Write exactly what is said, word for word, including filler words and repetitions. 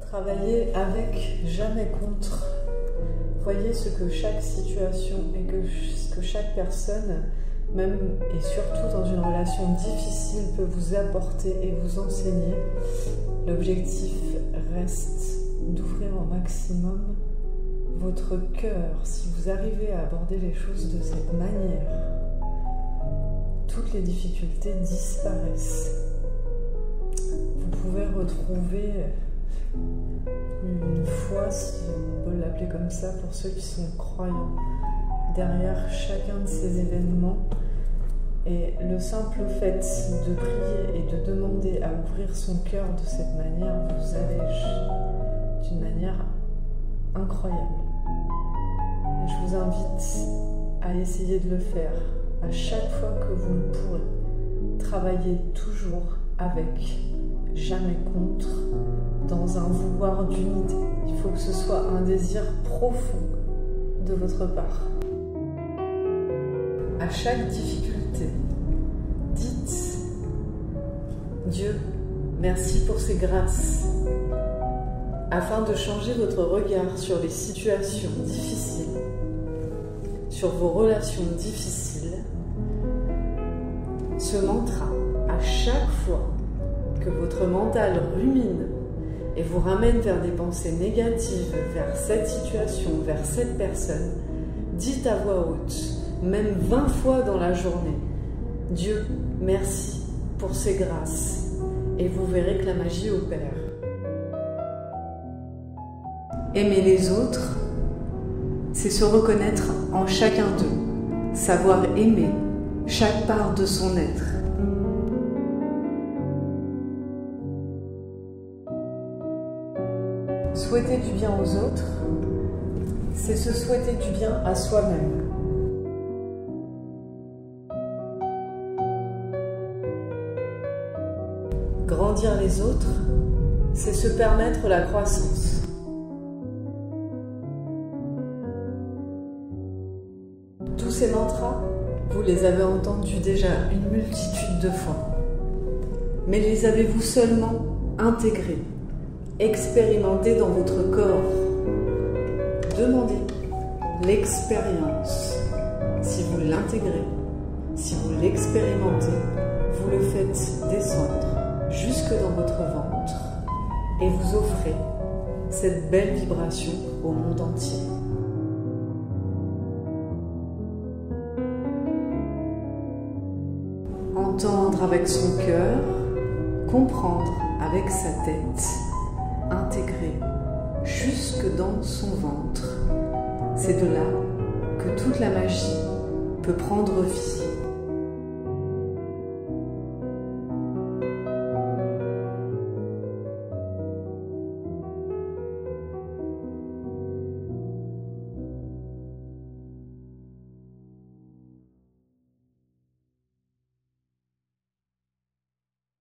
Travaillez avec, jamais contre. Voyez ce que chaque situation et que ce que chaque personne, même et surtout dans une relation difficile, peut vous apporter et vous enseigner. L'objectif reste d'ouvrir au maximum votre cœur. Si vous arrivez à aborder les choses de cette manière, toutes les difficultés disparaissent. Vous pouvez retrouver une foi, si on peut l'appeler comme ça, pour ceux qui sont croyants, derrière chacun de ces événements. Et le simple fait de prier et de demander à ouvrir son cœur de cette manière vous allège d'une manière incroyable. Et je vous invite à essayer de le faire à chaque fois que vous le pourrez. Travaillez toujours avec, jamais contre, dans un vouloir d'unité. Il faut que ce soit un désir profond de votre part. À chaque difficulté, dites « Dieu, merci pour ces grâces » afin de changer votre regard sur les situations difficiles, sur vos relations difficiles. Ce mantra, à chaque fois que votre mental rumine et vous ramène vers des pensées négatives, vers cette situation, vers cette personne, dites à voix haute, même vingt fois dans la journée, « Dieu, merci pour ces grâces » et vous verrez que la magie opère. Aimer les autres, c'est se reconnaître en chacun d'eux, savoir aimer chaque part de son être. Souhaiter du bien aux autres, c'est se souhaiter du bien à soi-même. Grandir les autres, c'est se permettre la croissance. Tous ces mantras, vous les avez entendus déjà une multitude de fois. Mais les avez-vous seulement intégrés, expérimentés dans votre corps? Demandez l'expérience. Si vous l'intégrez, si vous l'expérimentez, vous le faites descendre jusque dans votre ventre et vous offrez cette belle vibration au monde entier. Entendre avec son cœur, comprendre avec sa tête, intégrer jusque dans son ventre. C'est de là que toute la magie peut prendre vie.